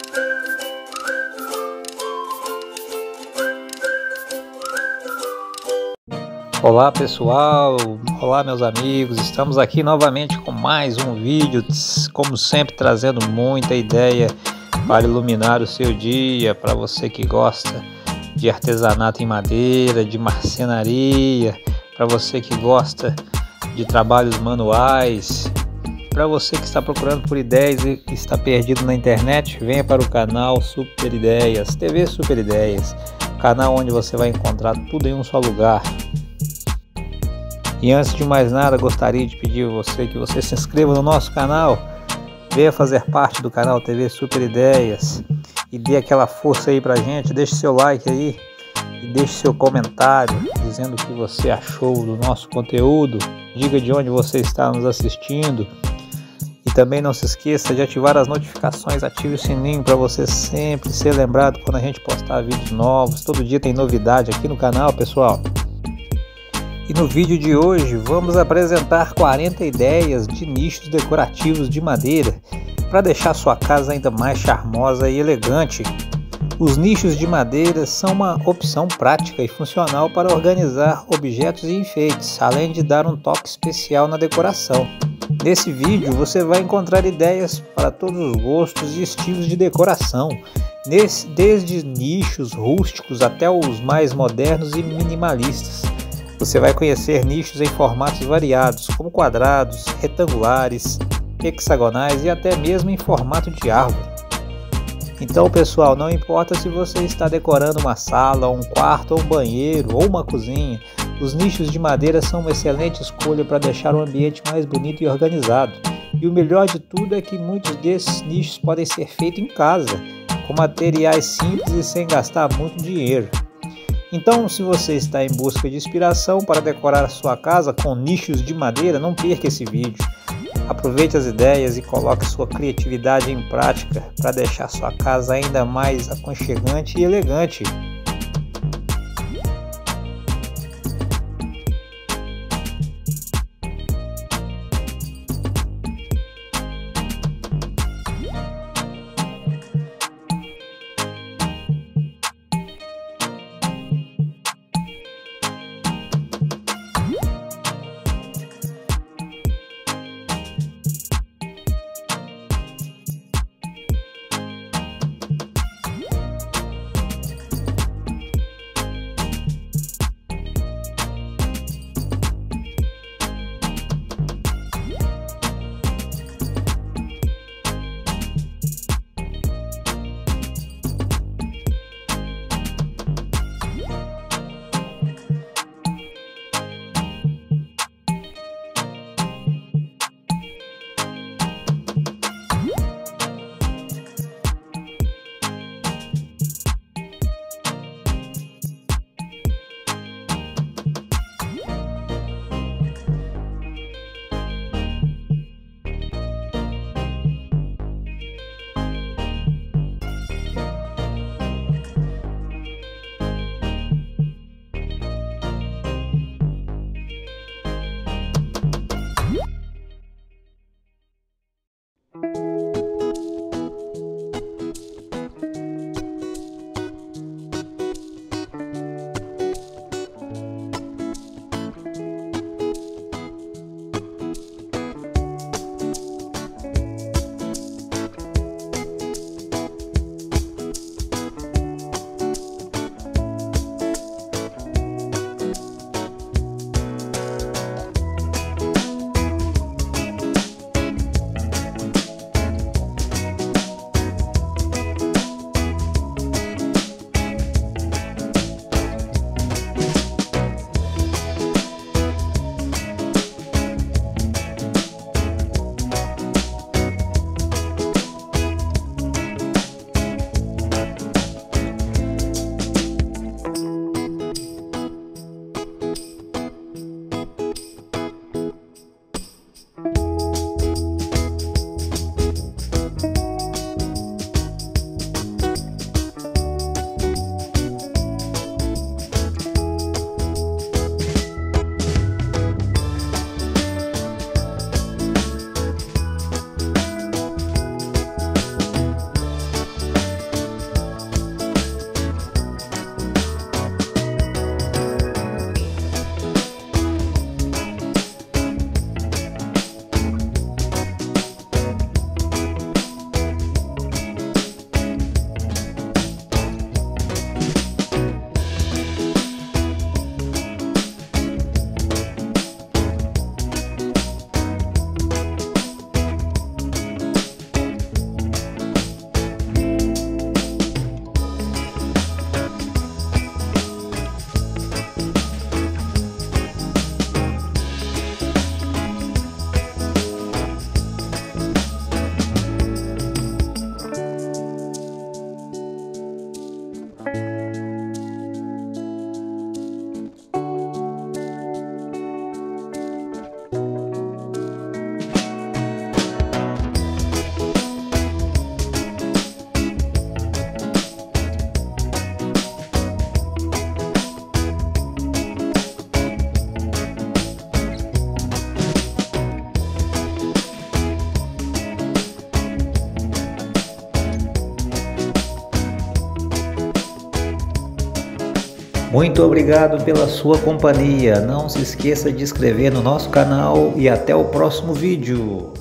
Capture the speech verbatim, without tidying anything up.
Olá pessoal, olá meus amigos, estamos aqui novamente com mais um vídeo, como sempre trazendo muita ideia para iluminar o seu dia, para você que gosta de artesanato em madeira, de marcenaria, para você que gosta de trabalhos manuais, para você que está procurando por ideias e está perdido na internet, venha para o canal Super Ideias, T V Super Ideias, canal onde você vai encontrar tudo em um só lugar. E antes de mais nada, gostaria de pedir a você que você se inscreva no nosso canal, venha fazer parte do canal T V Super Ideias e dê aquela força aí pra gente, deixe seu like aí e deixe seu comentário dizendo o que você achou do nosso conteúdo, diga de onde você está nos assistindo e também não se esqueça de ativar as notificações, ative o sininho para você sempre ser lembrado quando a gente postar vídeos novos. Todo dia tem novidade aqui no canal, pessoal. E no vídeo de hoje vamos apresentar quarenta ideias de nichos decorativos de madeira para deixar sua casa ainda mais charmosa e elegante. Os nichos de madeira são uma opção prática e funcional para organizar objetos e enfeites, além de dar um toque especial na decoração. Nesse vídeo você vai encontrar ideias para todos os gostos e estilos de decoração, desde nichos rústicos até os mais modernos e minimalistas. Você vai conhecer nichos em formatos variados, como quadrados, retangulares, hexagonais e até mesmo em formato de árvore. Então pessoal, não importa se você está decorando uma sala, um quarto, um banheiro ou uma cozinha, os nichos de madeira são uma excelente escolha para deixar o ambiente mais bonito e organizado. E o melhor de tudo é que muitos desses nichos podem ser feitos em casa, com materiais simples e sem gastar muito dinheiro. Então, se você está em busca de inspiração para decorar a sua casa com nichos de madeira, não perca esse vídeo. Aproveite as ideias e coloque sua criatividade em prática para deixar sua casa ainda mais aconchegante e elegante. Muito obrigado pela sua companhia. Não se esqueça de inscrever no nosso canal e até o próximo vídeo.